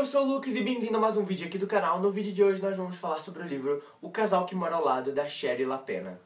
sou o Lucas e bem-vindo a mais um vídeo aqui do canal. No vídeo de hoje nós vamos falar sobre o livro O Casal que Mora ao Lado, da Shari LaPena.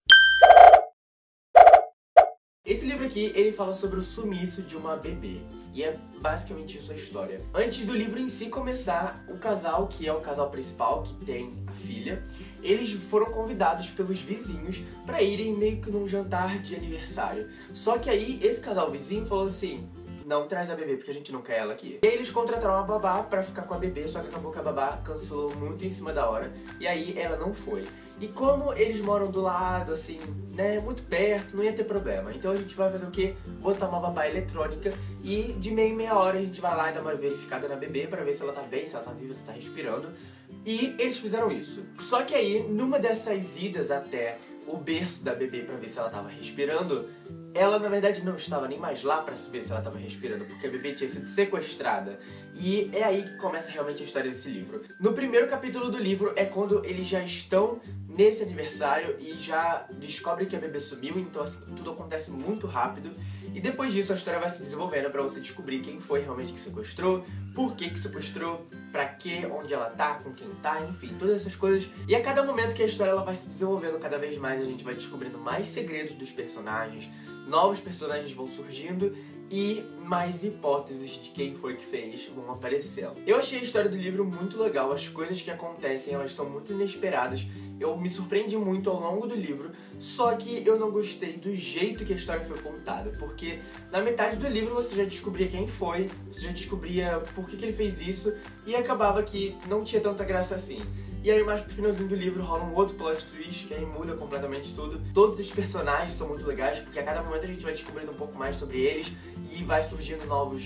Esse livro aqui, ele fala sobre o sumiço de uma bebê, e é basicamente isso a história. Antes do livro em si começar, o casal, que é o casal principal, que tem a filha, eles foram convidados pelos vizinhos pra irem meio que num jantar de aniversário. Só que aí, esse casal vizinho falou assim: não traz a bebê, porque a gente não quer ela aqui. E aí eles contrataram uma babá pra ficar com a bebê, só que acabou que a babá cancelou muito em cima da hora, e aí ela não foi. E como eles moram do lado, assim, né, muito perto, não ia ter problema. Então a gente vai fazer o quê? Botar uma babá eletrônica e de meia em meia hora a gente vai lá e dá uma verificada na bebê pra ver se ela tá bem, se ela tá viva, se tá respirando. E eles fizeram isso. Só que aí, numa dessas idas até o berço da bebê pra ver se ela tava respirando, ela na verdade não estava nem mais lá pra saber se ela tava respirando, porque a bebê tinha sido sequestrada. E é aí que começa realmente a história desse livro. No primeiro capítulo do livro é quando eles já estão nesse aniversário e já descobrem que a bebê sumiu, então assim, tudo acontece muito rápido. E depois disso a história vai se desenvolvendo pra você descobrir quem foi realmente que sequestrou, por que sequestrou, pra quê, onde ela tá, com quem tá, enfim, todas essas coisas. E a cada momento que a história ela vai se desenvolvendo cada vez mais, a gente vai descobrindo mais segredos dos personagens, novos personagens vão surgindo e mais hipóteses de quem foi que fez vão aparecendo. Eu achei a história do livro muito legal, as coisas que acontecem elas são muito inesperadas, eu me surpreendi muito ao longo do livro, só que eu não gostei do jeito que a história foi contada, porque na metade do livro você já descobria quem foi, você já descobria por que ele fez isso, e acabava que não tinha tanta graça assim. E aí mais pro finalzinho do livro rola um outro plot twist, que aí muda completamente tudo. Todos os personagens são muito legais, porque a cada momento a gente vai descobrindo um pouco mais sobre eles e vai surgindo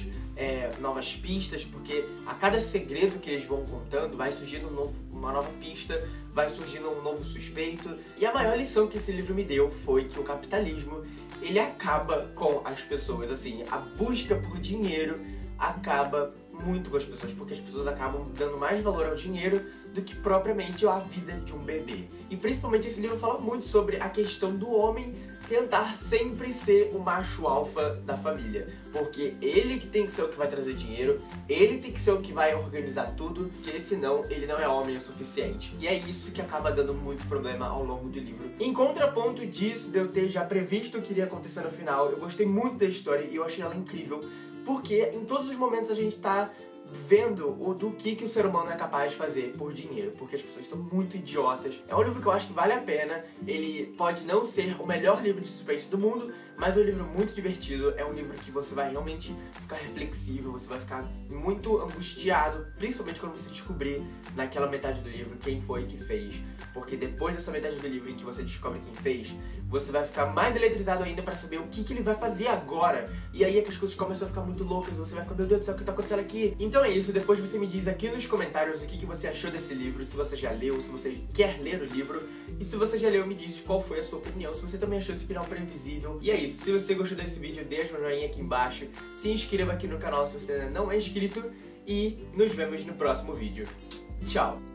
novas pistas, porque a cada segredo que eles vão contando vai surgindo uma nova pista, vai surgindo um novo suspeito. E a maior lição que esse livro me deu foi que o capitalismo, ele acaba com as pessoas, assim, a busca por dinheiro acaba muito com as pessoas, porque as pessoas acabam dando mais valor ao dinheiro do que propriamente a vida de um bebê. E principalmente esse livro fala muito sobre a questão do homem tentar sempre ser o macho alfa da família, porque ele que tem que ser o que vai trazer dinheiro, ele tem que ser o que vai organizar tudo, porque senão ele não é homem o suficiente. E é isso que acaba dando muito problema ao longo do livro. Em contraponto disso, de eu ter já previsto o que iria acontecer no final, eu gostei muito da história e eu achei ela incrível, porque em todos os momentos a gente tá vendo do que o ser humano é capaz de fazer por dinheiro, porque as pessoas são muito idiotas. É um livro que eu acho que vale a pena, ele pode não ser o melhor livro de suspense do mundo, mas é um livro muito divertido, é um livro que você vai realmente ficar reflexivo, você vai ficar muito angustiado, principalmente quando você descobrir naquela metade do livro quem foi que fez, porque depois dessa metade do livro em que você descobre quem fez, você vai ficar mais eletrizado ainda pra saber o que ele vai fazer agora, e aí é que as coisas começam a ficar muito loucas, você vai ficar, meu Deus do céu, o que tá acontecendo aqui? Então é isso, depois você me diz aqui nos comentários o que você achou desse livro, se você já leu, se você quer ler o livro, e se você já leu, me diz qual foi a sua opinião, se você também achou esse final previsível. E é isso, se você gostou desse vídeo, deixa um joinha aqui embaixo, se inscreva aqui no canal se você ainda não é inscrito, e nos vemos no próximo vídeo. Tchau!